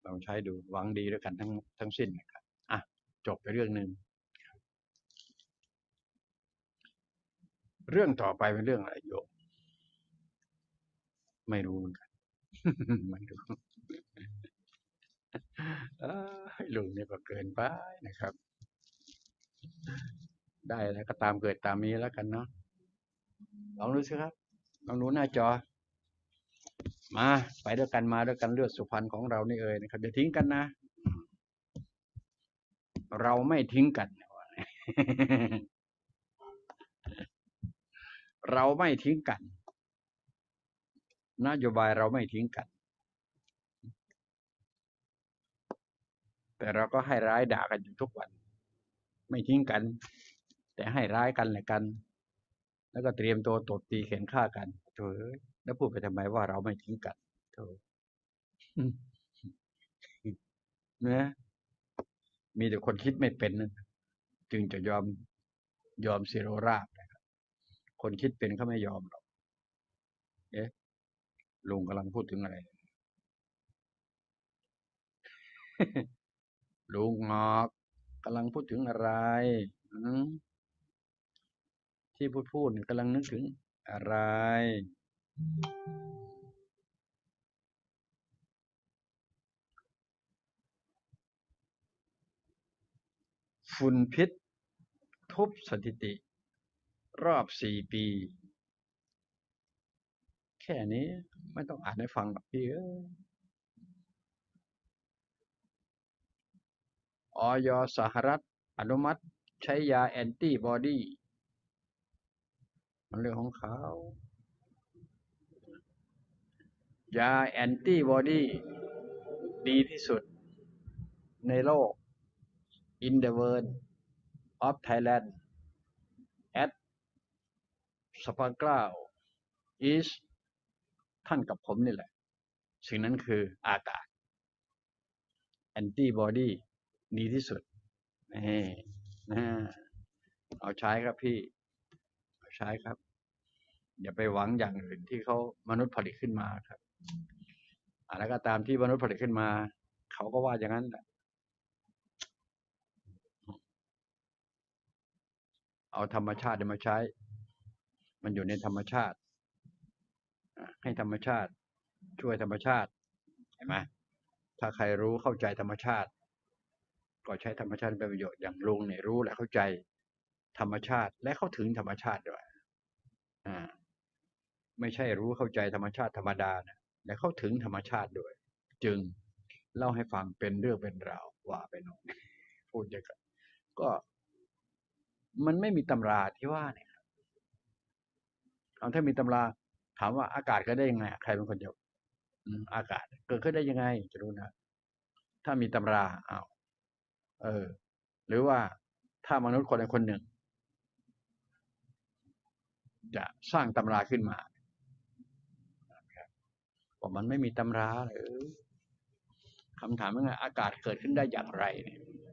ลองใช้ดูหวังดีด้วยกันทั้งสิ้นนะครับอ่ะจบไปเรื่องหนึ่งเรื่องต่อไปเป็นเรื่องอะไรโยมไม่รู้เหมือนกันไม่รู้ลุงนี่ก็เกินไปนะครับได้แล้วก็ตามเกิดตามมีแล้วกันเนาะลองดูสิครับลองดูหน้าจอมาไปด้วยกันมาด้วยกันเลือดสุพรรณของเรานี่เอ่ยนะครับอย่าทิ้งกันนะเราไม่ทิ้งกันเราไม่ทิ้งกันนโยบายเราไม่ทิ้งกันแต่เราก็ให้ร้ายด่ากันอยู่ทุกวันไม่ทิ้งกันแต่ให้ร้ายกันแหละกันแล้วก็เตรียมตัวตบตีเข็นฆ่ากันโถ่แล้วพูดไปทำไมว่าเราไม่ทิ้งกันโถ่นะมีแต่คนคิดไม่เป็นนั่นจึงจะยอมเสียโรราบนะครับคนคิดเป็นเขาไม่ยอมหรอกเอ๊ะลุงกำลังพูดถึงอะไรลุงงอกกำลังพูดถึงอะไรที่พูดกำลังนึกถึงอะไรฝุ่นพิษทุบสถิติรอบ4 ปีแค่นี้ไม่ต้องอ่านให้ฟังหรอกพี่อย.สหรัฐอนุมัติใช้ยาแอนติบอดีมันเรื่องของเขายาแอนติบอดีดีที่สุดในโลก in the world of Thailand at สปาเกล้า is ท่านกับผมนี่แหละสิ่งนั้นคืออากาศแอนติบอดีดีที่สุดนี่นะเอาใช้ครับพี่เอาใช้ครับอย่าไปหวังอย่างอื่นที่เขามนุษย์ผลิตขึ้นมาครับอะไรก็ตามที่มนุษย์ผลิตขึ้นมาเขาก็ว่าอย่างนั้นแหละเอาธรรมชาติมาใช้มันอยู่ในธรรมชาติให้ธรรมชาติช่วยธรรมชาติเห็นไหมถ้าใครรู้เข้าใจธรรมชาติก็ใช้ธรรมชาติเป็นประโยชน์อย่างลุงเนี่ยรู้และเข้าใจธรรมชาติและเข้าถึงธรรมชาติด้วยไม่ใช่รู้เข้าใจธรรมชาติธรรมดานะและเข้าถึงธรรมชาติด้วยจึงเล่าให้ฟังเป็นเรื่องเป็นราวว่าไปหน่อยพูดอย่างนั้นก็มันไม่มีตำราที่ว่าเนี่ยเอาถ้ามีตำราถามว่าอากาศเกิดได้ยังไงใครเป็นคนจะอากาศเกิดขึ้นได้ยังไงจะรู้นะถ้ามีตำราอ้าวหรือว่าถ้ามนุษย์คนใดคนหนึ่งจะสร้างตำราขึ้นมาว่ามันไม่มีตำราหรือคำถามว่าอากาศเกิดขึ้นได้อย่างไรเนี่ย